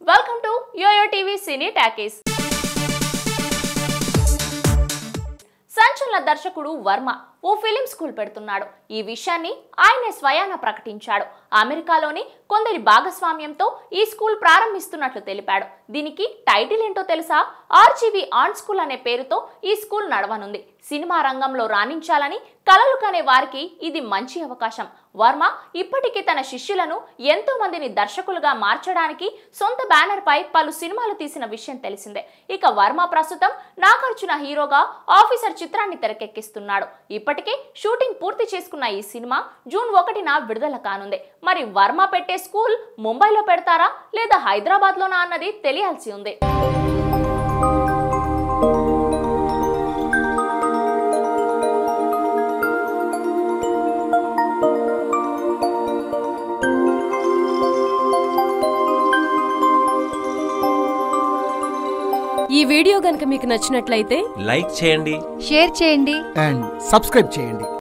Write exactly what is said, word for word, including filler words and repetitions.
Welcome to Yo-Yo T V Cine Takis. సంచలన దర్శకుడు వర్మ ఓ film school పెడుతున్నాడు. ఈ విషయాన్ని ఆయన స్వయాన ప్రకటించాడు. అమెరికాలోని కొందరి భాగస్వామ్యంతో ఈ స్కూల్ ప్రారంభిస్తున్నట్లు తెలిపాడు. దీనికి టైటిల్ ఏంటో తెలుసా? ఆర్జీవి ఆన్ స్కూల్ అనే పేరుతో ఈ స్కూల్ నడవనుంది. సినిమా రంగంలో రాణించాలని కలలు కనే వారికి ఇది మంచి అవకాశం. వర్మ ఇప్పటికీ తన శిష్యులను ఎంతో మందిని దర్శకులుగా మార్చడానికి సొంత బ్యానర్ పై పలు సినిమాలు తీసిన విషయం తెలిసిందే. ఇక వర్మ ప్రస్తుతం నాగార్జున హీరోగా ఆఫీసర్ చిత్రాన్ని తెరకెక్కిస్తున్నాడు. ఇప్పటికే షూటింగ్ పూర్తి చేసుకున్న ఈ సినిమా జూన్ ఒకటిన విడుదల కానుంది. మరి వర్మ పెట్టే స్కూల్ ముంబైలో పెడతారా లేదా హైదరాబాద్ లోనా అన్నది తెలియాల్సి ఉంది. ఈ వీడియో గనుక మీకు నచ్చినట్లయితే లైక్ చేయండి, షేర్ చేయండి అండ్ సబ్స్క్రైబ్ చేయండి.